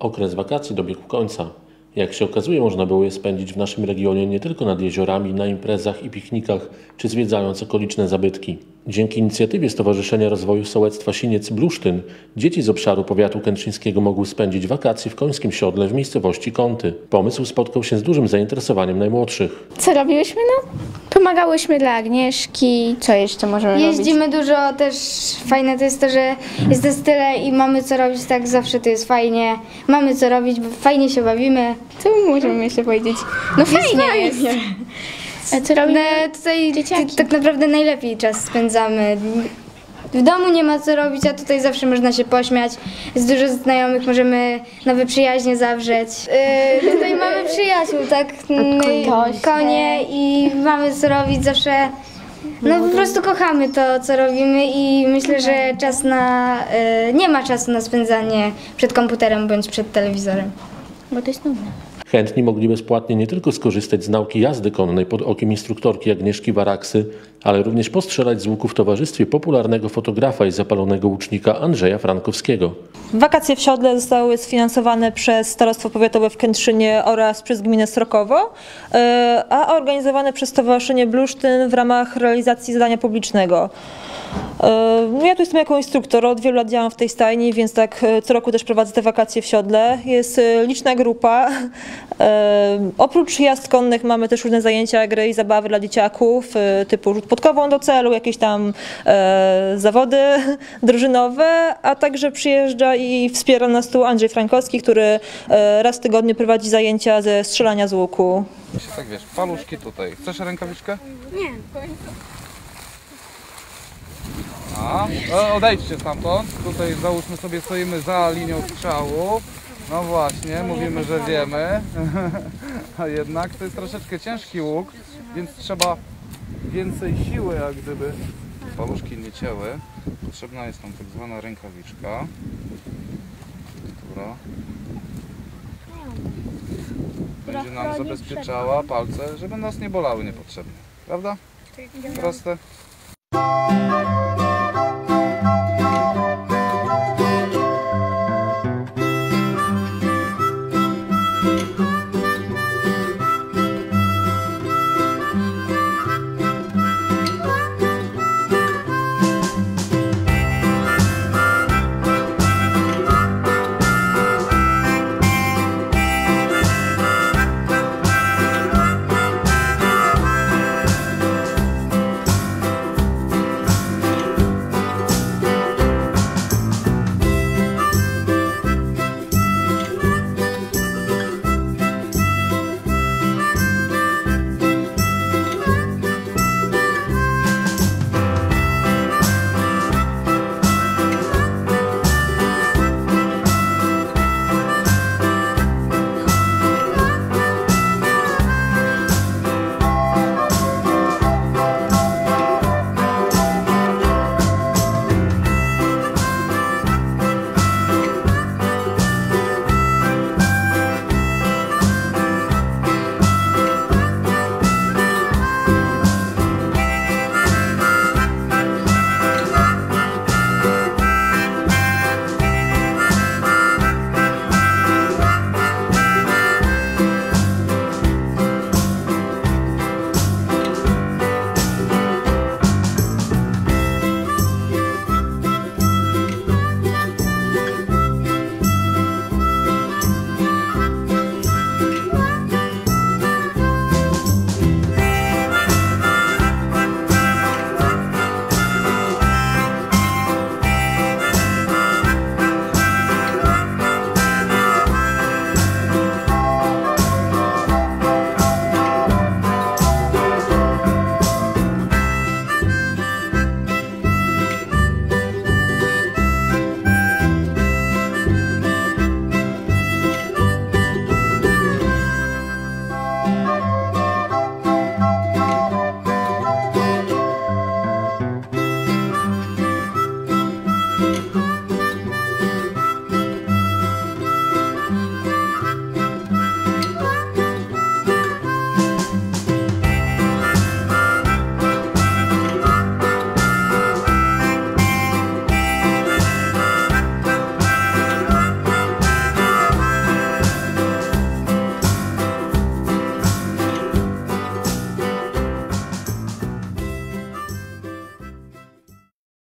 Okres wakacji dobiegł końca. Jak się okazuje, można było je spędzić w naszym regionie nie tylko nad jeziorami, na imprezach i piknikach, czy zwiedzając okoliczne zabytki. Dzięki inicjatywie Stowarzyszenia Rozwoju Sołectwa Siniec-Blusztyn dzieci z obszaru powiatu kętrzyńskiego mogły spędzić wakacje w końskim siodle w miejscowości Kąty. Pomysł spotkał się z dużym zainteresowaniem najmłodszych. Co robiłyśmy? No, pomagałyśmy dla Agnieszki. Co jeszcze możemy robić? Jeździmy dużo, też fajne to jest to, że jest nas tyle i mamy co robić, tak zawsze to jest fajnie. Mamy co robić, bo fajnie się bawimy. Co możemy jeszcze powiedzieć? No fajnie jest. A co robimy? Tutaj dzieciaki? tak naprawdę najlepiej czas spędzamy. W domu nie ma co robić, a tutaj zawsze można się pośmiać. Jest dużo znajomych, możemy nowe przyjaźnie zawrzeć. Tutaj mamy przyjaciół, tak? Konie i mamy co robić zawsze. No po prostu kochamy to, co robimy i myślę, że nie ma czasu na spędzanie przed komputerem bądź przed telewizorem. Bo to jest nudne. Chętni mogli bezpłatnie nie tylko skorzystać z nauki jazdy konnej pod okiem instruktorki Agnieszki Waraksy, ale również postrzelać z łuku w towarzystwie popularnego fotografa i zapalonego łucznika Andrzeja Frankowskiego. Wakacje w siodle zostały sfinansowane przez Starostwo Powiatowe w Kętrzynie oraz przez gminę Srokowo, a organizowane przez Stowarzyszenie Blusztyn w ramach realizacji zadania publicznego. Ja tu jestem jako instruktor, od wielu lat działam w tej stajni, więc tak co roku też prowadzę te wakacje w siodle. Jest liczna grupa. Oprócz jazd konnych mamy też różne zajęcia, gry i zabawy dla dzieciaków, typu rzut podkową do celu, jakieś tam zawody drużynowe, a także przyjeżdża i wspiera nas tu Andrzej Frankowski, który raz w tygodniu prowadzi zajęcia ze strzelania z łuku. Tak wiesz, paluszki tutaj. Chcesz rękawiczkę? Nie. Odejdźcie stamtąd. Tutaj załóżmy sobie, stoimy za linią strzału. No właśnie, mówimy, że wiemy. A jednak to jest troszeczkę ciężki łuk, więc trzeba więcej siły, jak gdyby paluszki nie cięły. Potrzebna jest nam tak zwana rękawiczka, która będzie nam zabezpieczała palce, żeby nas nie bolały niepotrzebnie. Prawda? Proste.